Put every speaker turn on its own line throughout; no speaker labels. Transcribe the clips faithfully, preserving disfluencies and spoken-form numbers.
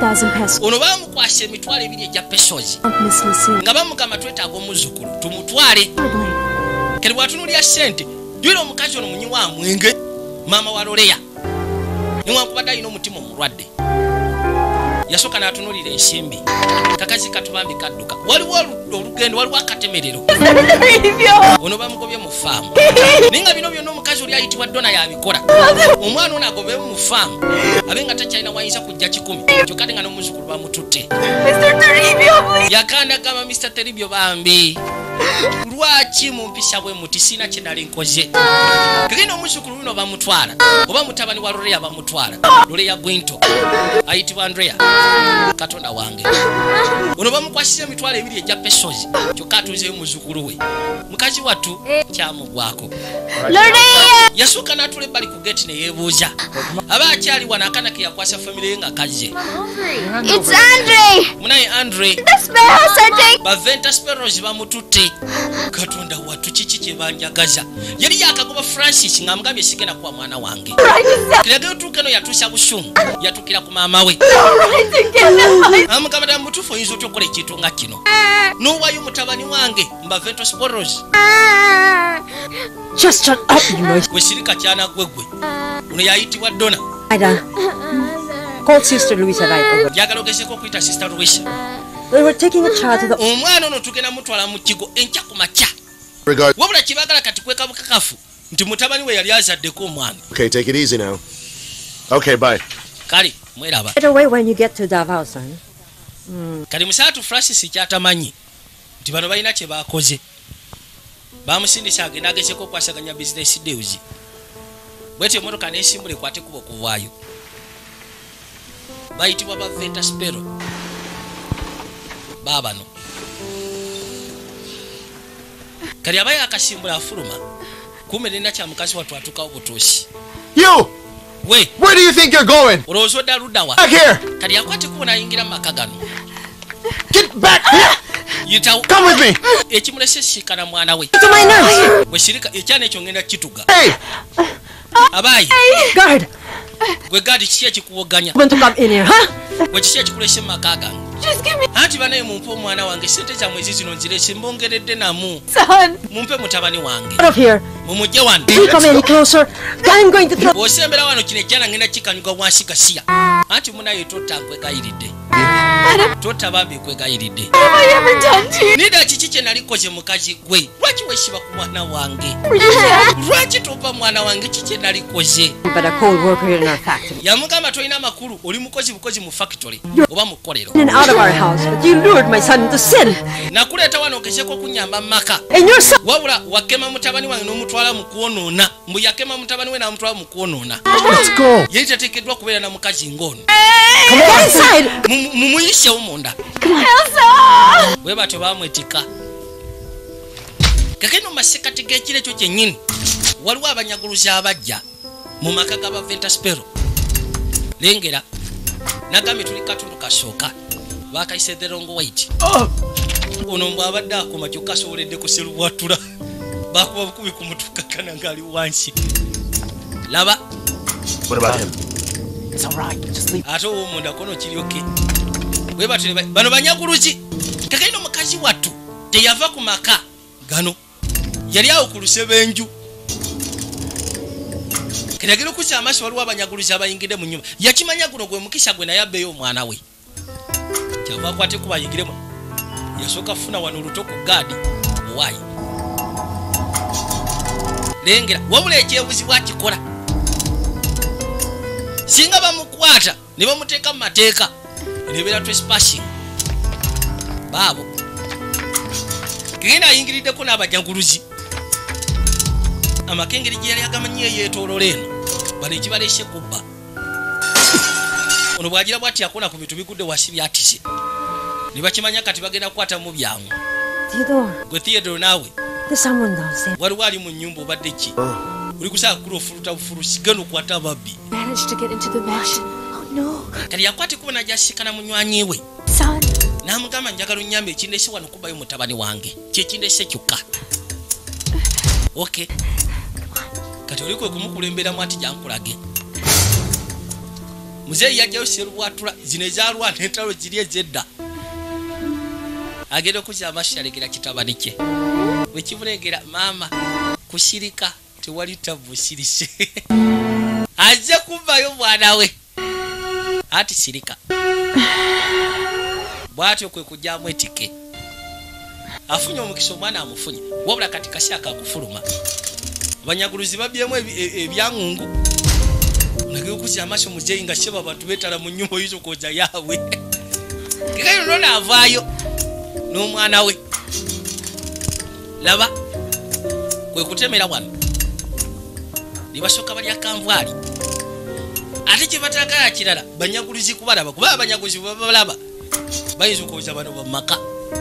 thousand pesos.
Ono bamukwashe emitwalo ebiri egya pesos.
Miss Lucille.
Nga bamugamba twetaaga omuzukulu tumutwale. Kati bwatunulya ssente jwira omukazi ono munyi wa mwenge mama wa Loleya. Niwankubadde alina omutima omulwadde. Yasooka n'atunulira ensimbi. Kakazi katubambi kadduka. Waliwo olugendo waliwo akatemerero. Ono bamugobye mu faamu. Ninga bino byonna omukazi oli ayitibwa Dona yabikola. Omwana ono agobye mu faamu. Abenga takyalina wayinza kujja kikumi. Kyokka nga n'omuzukulu bamututte.
Mister Toribio, please.
Yakanda gamba Mister Toribio bambi. Lwaki mumpisha bwe muti sina kye nali nkoze. Kagenda omuzukulu uno bamutwala. Oba mutabani wa Loleya bamutwala. Loleya Gwinto. Ayitibwa Andrea. Katonda wange. Ono bamukwashiza emitwalo ebiri egya pesos. Kyokka atunzeyo muzukulu we. Mukazi wattu kyamugwako.
Loleya!
Yasooka n'atula ebbali ku gate ne yeebuuza. Aba akyali wano akana ke yakwasa famire ye nga kazze.
It's Andre!
Munaye Andre.
The sparrows are taking...
Baventa sparrows bamututte. Katonda wattu kiki kye banjagaza. Yali yakagoba Francis nga amugambye sigenda kuwa mwana wange. Kiragiro tuukeno yatuusa busumu. Yatukira ku maama we. Amugamba ddala mutuufu oyinza otya okukola ekintu nga kino. N'owaayo mutabani wange mbaventa sparrows.
Just shut up, you know.
Gwe sirika kyana gwe gwe. Uno yayitibwa Dona.
Ida. Called Sister Louisa right over.
Njagala ogezeeko okuyita Sister Louisa.
We were taking a child to the...
Omwana ono tugenda mutwala mu kigo enkya ku makya. Wabula kibagala kati kweka bukakafu nti mutabani we yali azaddeko omwana.
Okay, take it easy now. Okay, bye.
Kali, mweraba.
Get away when you get to Davao, son.
Mm. Kali musatu Francis kyatamanyi nti bano balina kye baakoze. Bamusindisa agenda agezeeko okwasaganya business deals. Bwete emmotoka n'esimbula ekwate kuba okuvaayo. Bayitibwa baventa sparrow. Babano. Kali abaye akasimbula afuluma. Kumbe nina kya mukazi watu atuka obutuusi.
You!
We!
Where do you think you're going?
Olowooza odda ludda wa?
Back here!
Kali akwate kubona ayingira mu maka gano.
Get back here!
Yitawo.
Come with me!
Ekimulese sikana mwana we.
To my nurse!
Bwe sirika ekyana ekyo ngenda kituga.
Hey!
Abayi.
Guard!
Gwe gadi kiki ekikuwoganya?
Want to come in here, huh?
Gwe kiki ekikulese mu maka gange?
Just give me...
Anti banaye mumpe omwana wange sente za mwezi zino nzirese mbongeredde namu.
Son!
Mumpe mutabani wange.
Out of here!
Mumujje wano.
If you come any closer, I'm going to throw...
Bw'osembera wano kino ekyana ngenda kikanyuga wansi gasiya. Anti munaye totta nkwegayiridde. Totta bambi nkwegayiridde.
What have I ever done to you?
Nida kiki kye nalikoze mukazi gwe? Lwaki weesiba ku mwana wange? Lwaki topa mwana wange kiki kye nalikoze?
But a cold worker in our factory.
Yamugamba tolina makulu oli mukozi bukozi mu factory oba mu kkolero.
In and out of our house, but you lured my son into sin.
Nakuleeta wano ogezeeko okunyamba mu maka.
And your son...
Wabula wakema mutabani wange n'omutwala mu kwonoona. Mbu yakema mutabani we n'amutwala mu kwonoona.
Let's go!
Yali tateekeddwa kubeera na mukazi ng'ono.
Come on, inside!
Mumuyissewo munda.
Come on. Elsa!
Bwe batyo baamwetika. Kakeno mu masekati g'ekiro ekyo kyennyini waliwo abanyaguluzi abajja mu maka ga baventa sparrow. Lengera nagambye tuli katundu kasooka bakayise the wrong white. Ono mbw abadde akoma kyokka asoboledde kuserubwatula bakuba bukubi ku mutuka kana ngali wansi. Laba.
What about him?
It's alright, just leave.
Ate omunda kono kiryoke. Bwe batyo bano banyaguluzi. Kakeno mukazi wattu teyava ku maka gano. Yali awo ku lusebenju. Kiragiro okusa amaaso waliwo abanyaguluzi abayingidde mu nnyumba. Yakimanya guno gwe mukisa gwe naye abbeeyo omwana we. Kyava akwate ku bayingiremu. Yasooka funa wano oluto ku gaadi owaayi. Lengera wabula ekyebuzi bwakikola. Singa bamukwata ne bamuteeka mu mateeka ne beera trespassing. Baabo. Kigenda ayingiriddeko n'abanyaguluzi. Amakengeri gye yali agamanyi yeetoolola eno bano ekibaleese kubba. Ono bw'agira bw'ati akona ku bintu bigudde wasi byatise. Ne bakimanya kati bagenda kukwata mu byangu.
Theodore.
Gwe Theodore naawe.
There's someone downstairs.
Waliwo ali mu nnyumba obadde ki? Uli kusaa kula ofuluta bufurusi genda okwata ababbi.
Managed to get into the mansion. Oh no.
Kati yakwate kuba najyasikana munywanyi we.
Son.
N'amugamba njagala onnyambe ekindese wano kubayo mutabani wange. Kyekindese kyokka. Okay. Kati oli kwe kumukulemberamu ati jankulage. muzeeyi yajjayo serubwatula zino ezalwana entalo ziri ezedda agenda okuzya amaaso yalegera kitabani kye bwekibulengera maama kusirika tewali tabusirise ajja kuvayo mwana we ati sirika bwatyo kwe kujjamu etike afunye omukisa omwana amufunye wabula kati kasi akakufuluma abanyaguluzi babyemu ebyangungu nageo kuzya amaaso muzeeyi nga sheba abantu betala mu nnyumba yizo koja yawe kikayo nona avaayo n'omwana we laba kwe kutemera wano nibasooka balya kanvaali ate kye batagala kirala banyagulizi kubalaba kuba abanyagulizi babalaba bayinza okuweza bano bamaka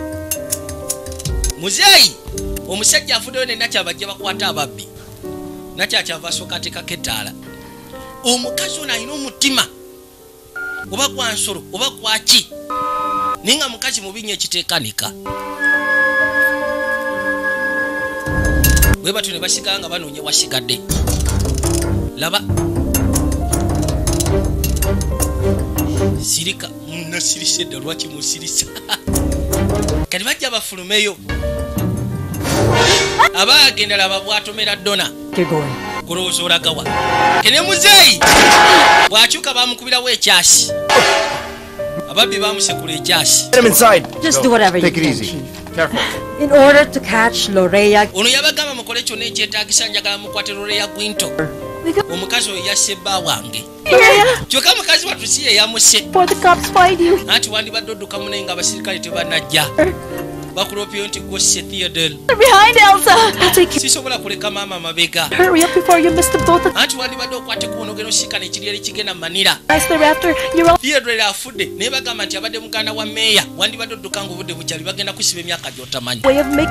muzeeyi omusajja afuddeyo ne nakyabajja bakwata ababbi nakyakyava asooka ateekako ettaala omukazi ono alina omutima oba gwa nsolo oba gwaki naye nga mukazi mubinya ekiteekanika bwe batyo ne basigala nga banoonya wasigadde laba sirika munasirise dda lwaki musirisa kati bajja bafulumeyo abaagenda laba bwatomera dona kulowooza olagawa kene muzeeyi bw'akyuka bamukubirawo ekyasi ababbi bamusekula ekyasi
Just do whatever you can, Chief. In order to catch Lorea.
ono yabagamba mukole kyonna ekyetaagisa njagala mukwate Lorea Gwinto omukazi oyo yasse bba wange kyokka mukazi wattu si ye yamuse anti wandibadde oddukamu naye nga abasirikale tebanajja bakulopyeyo nti gosse Theodore sisobola kuleka maama amabega anti wandibadde okwate kuwonogera osikana ekiriyeri kigenda manira Theodore afudde naye bagamba nti abadde muganda wa meeya wandibadde odduka nga obudde bukyali bagenda kusiba emyaka gy'otamanyi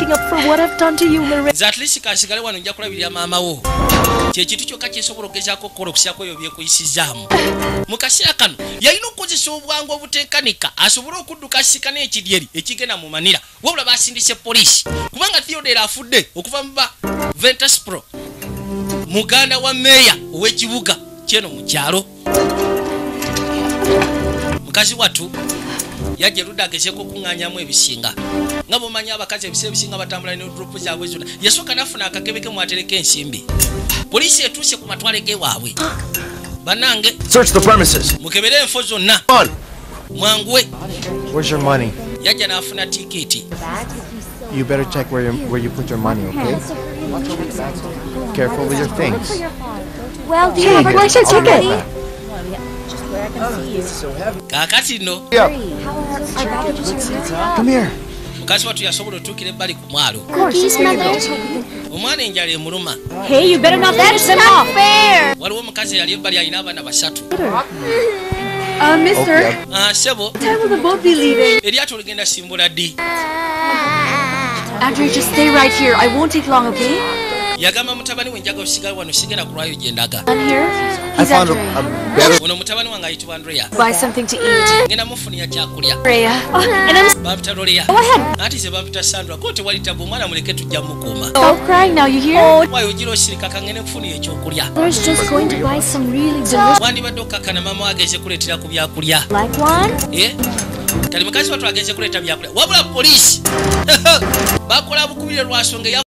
at least kasigale wano nja kulabirira maama wo kyekintu kyokka kyesobola okugezaako okukola okusyako eyo byekuyisizaamu mu kaseera kano yalina okukozesa obwangu obuteekanika asobole okudduka asikana ekiryeri ekigenda mu manira wabula basindise poliisi kubanga Theodore afudde okuva mu ba Ventaspro muganda wa meeya ow'ekibuga kyeno mu kyalo mukazi wattu yajja erudde agezeeko okuŋŋaanyamu ebisinga nga bw'omanyi abakazi ebiseera ebisinga batambula ne dropu zaabwe zonna yasooka nafuna akakebeke mwatereka ensimbi poliisi etuuse ku matwale gewaabwe bannange mukebere enfo zonna mwanguwe yajja n'afuna tikiti
You better check where you, where you put your money, okay? Careful with your things.
Well, do you have a place to check it?
kaakati nno
Come here.
mukazi wattu yasobola otuukira ebbali ku mwalo omwana enjala emuluma
Hey, you better not finish them off.
waliwo omukazi eyali ebbali alina abaana basatu
Uh, mister,
Ah, sebo
time will the boat be leaving?
eryato ligenda simbula ddi
Andrew, just stay right here. I won't take long, okay?
yagamba mutabani we njaga osigala wano sigenda kulwayo gye ndaga
I'm here.
I
He's
found a,
Andrea.
a better.
ono mutabani wange ayitibwa Andrea
Buy something to eat.
ngenda mufunira kyakulya
Rhea. Oh, and I'm
bampita Lorea
Go ahead.
anti ze bampita Sandra ko tewali tabu omwana muleke tujja mukuuma
Stop crying now, you hear?
wayo ogira osirika kangene kufunira ekyokulya
We're just going to buy some really delicious
wandibadde okkakkana maama we ageze kuleetera ku byakulya
like one.
Eh? kati mukazi wattu ageze kuleeta byakulya wabula poliisi bakola bukubire lwa nsonga eya